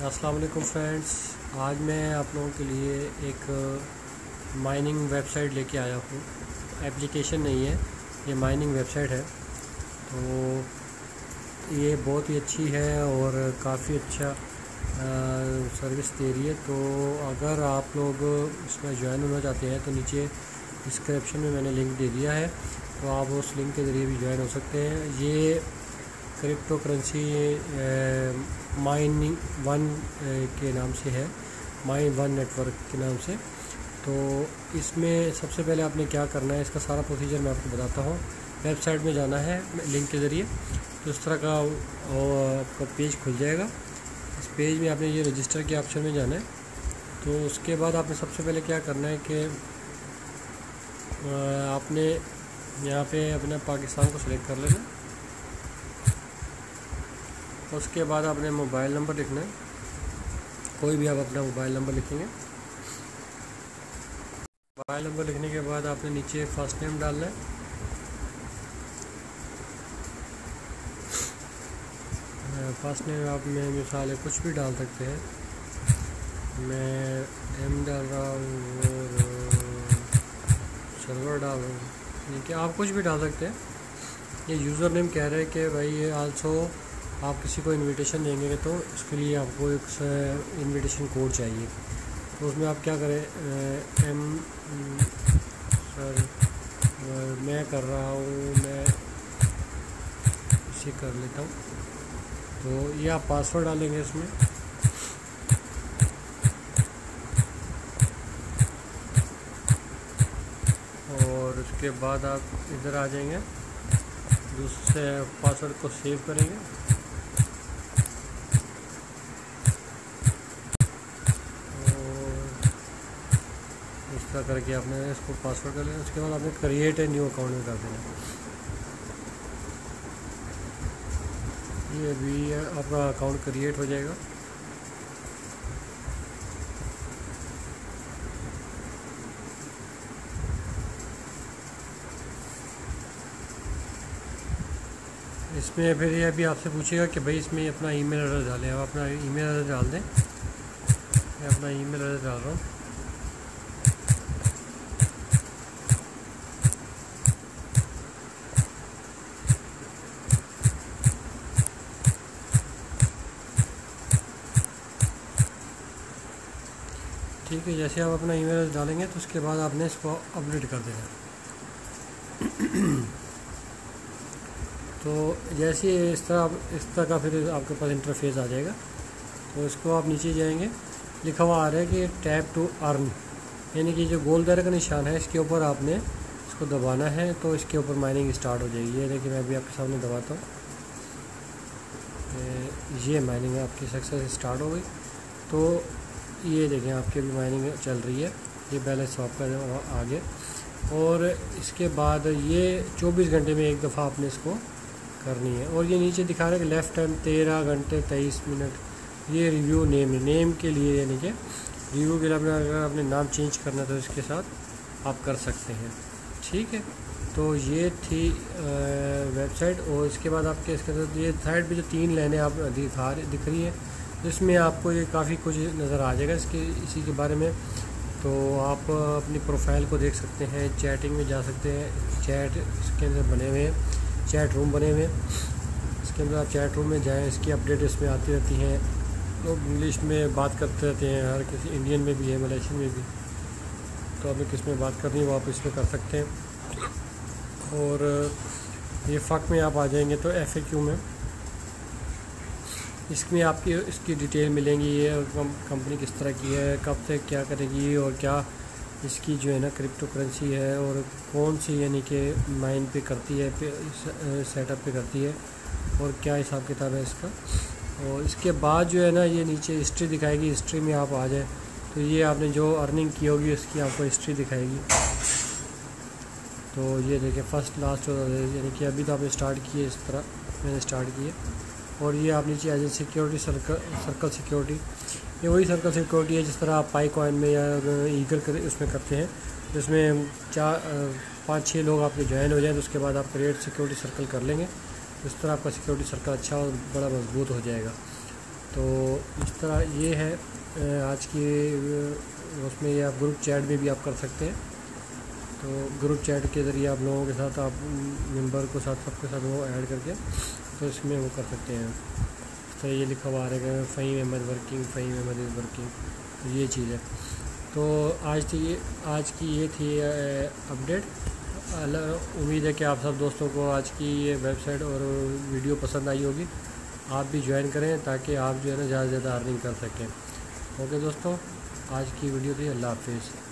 अस्सलाम वालेकुम फ्रेंड्स। आज मैं आप लोगों के लिए एक माइनिंग वेबसाइट लेके आया हूँ। एप्लीकेशन नहीं है, ये माइनिंग वेबसाइट है। तो ये बहुत ही अच्छी है और काफ़ी अच्छा सर्विस दे रही है। तो अगर आप लोग इसमें ज्वाइन होना चाहते हैं तो नीचे डिस्क्रिप्शन में मैंने लिंक दे दिया है, तो आप उस लिंक के ज़रिए भी ज्वाइन हो सकते हैं। ये क्रिप्टो करेंसी माइनिंग वन के नाम से है, माइन वन नेटवर्क के नाम से। तो इसमें सबसे पहले आपने क्या करना है, इसका सारा प्रोसीजर मैं आपको बताता हूँ। वेबसाइट में जाना है लिंक के ज़रिए, तो इस तरह का आपका पेज खुल जाएगा। इस पेज में आपने ये रजिस्टर के ऑप्शन में जाना है। तो उसके बाद आपने सबसे पहले क्या करना है कि आपने यहाँ पे अपने पाकिस्तान को सिलेक्ट कर लेना। उसके बाद आपने मोबाइल नंबर लिखना है, कोई भी आप अपना मोबाइल नंबर लिखेंगे। मोबाइल नंबर लिखने के बाद आपने नीचे फर्स्ट नेम डालना है। फर्स्ट नेम आप में मिसाल है कुछ भी डाल सकते हैं। मैं एम डाल रहा हूँ और सर्वर डाल रहा हूँ, ठीक है, आप कुछ भी डाल सकते हैं। ये यूज़र नेम कह रहे हैं कि भाई ये आल्सो आप किसी को इनविटेशन देंगे तो उसके लिए आपको एक इनविटेशन कोड चाहिए। तो उसमें आप क्या करें, सर मैं कर रहा हूँ, मैं इसे कर लेता हूँ। तो ये आप पासवर्ड डालेंगे इसमें। और उसके बाद आप इधर आ जाएंगे, दूसरे पासवर्ड को सेव करेंगे। इस तरह करके आपने इसको पासवर्ड कर लेना। उसके बाद आपने क्रिएट ए न्यू अकाउंट में कर देना। ये भी आपका अकाउंट क्रिएट हो जाएगा। इसमें फिर ये भी आपसे पूछेगा कि भाई इसमें अपना ईमेल एड्रेस डालें। आप अपना ईमेल एड्रेस डाल दें। मैं अपना ईमेल एड्रेस डाल रहा हूँ। ठीक है, जैसे आप अपना ईमेल एड्रेस डालेंगे तो उसके बाद आपने इसको अपडेट कर देना। तो जैसे इस तरह का फिर आपके पास इंटरफेस आ जाएगा। तो इसको आप नीचे जाएंगे, लिखा हुआ आ रहा है कि टैप टू अर्न, यानी कि जो गोल दायरे का निशान है इसके ऊपर आपने इसको दबाना है। तो इसके ऊपर माइनिंग स्टार्ट हो जाएगी। ये देखिए, मैं अभी आपके सामने दबाता हूँ, ये माइनिंग आपकी सक्सेस स्टार्ट हो गई। तो ये देखें आपकी भी माइनिंग चल रही है। ये बैलेंस आपका आगे। और इसके बाद ये 24 घंटे में एक दफ़ा आपने इसको करनी है। और ये नीचे दिखा रहा है कि लेफ़्ट टाइम 13 घंटे 23 मिनट। ये रिव्यू नेम के लिए, यानी कि रिव्यू के लिए अगर आपने नाम चेंज करना तो इसके साथ आप कर सकते हैं। ठीक है, तो ये थी वेबसाइट। और इसके बाद आपके इसके साथ ये साइड पे जो 3 लाइनें आप दिख रही है, इसमें आपको ये काफ़ी कुछ नज़र आ जाएगा इसी के बारे में। तो आप अपनी प्रोफाइल को देख सकते हैं, चैटिंग में जा सकते हैं। चैट इसके अंदर बने हुए हैं, चैट रूम बने हुए हैं। इसके अंदर आप चैट रूम में जाएं, इसकी अपडेट इसमें आती रहती हैं। लोग इंग्लिश में बात करते रहते हैं, हर किसी इंडियन में भी है, मलेशियन में भी। तो आपने किस में बात करनी है वो आप इसमें कर सकते हैं। और ये फ़क में आप आ जाएंगे तो FAQ में इसमें आपकी इसकी डिटेल मिलेंगी। ये कंपनी किस तरह की है, कब से क्या करेगी, और क्या इसकी जो है ना क्रिप्टो करेंसी है, और कौन सी यानी कि माइन पे करती है, सेटअप पे करती है, और क्या हिसाब किताब है इसका। और इसके बाद जो है ना ये नीचे हिस्ट्री दिखाएगी। हिस्ट्री में आप आ जाए तो ये आपने जो अर्निंग की होगी उसकी आपको हिस्ट्री दिखाएगी। तो ये देखिए फर्स्ट लास्ट, यानी कि अभी तो आपने स्टार्ट किए, इस तरह मैंने स्टार्ट किए। और ये आप नीचे एज सिक्योरिटी सर्कल सिक्योरिटी, ये वही सर्कल सिक्योरिटी है जिस तरह आप पाई कॉइन में या ईगल उसमें करते हैं, जिसमें 5-6 लोग आपके ज्वाइन हो जाए तो उसके बाद आप क्रिएट सिक्योरिटी सर्कल कर लेंगे। इस तरह आपका सिक्योरिटी सर्कल अच्छा और बड़ा मजबूत हो जाएगा। तो इस तरह ये है आज की उसमें ये आप ग्रुप चैट में भी आप कर सकते हैं। तो ग्रुप चैट के ज़रिए आप लोगों के साथ आप मेंबर को साथ सबके साथ वो ऐड करके तो इसमें वो कर सकते हैं। तो ये लिखा हुआ आ रहा है Faheem Ahmed working, Faheem Ahmed is working, तो ये चीज़ है। तो आज की ये थी अपडेट। उम्मीद है कि आप सब दोस्तों को आज की ये वेबसाइट और वीडियो पसंद आई होगी। आप भी ज्वाइन करें ताकि आप जो है ना ज़्यादा से ज़्यादा अर्निंग कर सकें। ओके दोस्तों, आज की वीडियो थी। अल्लाह हाफिज़।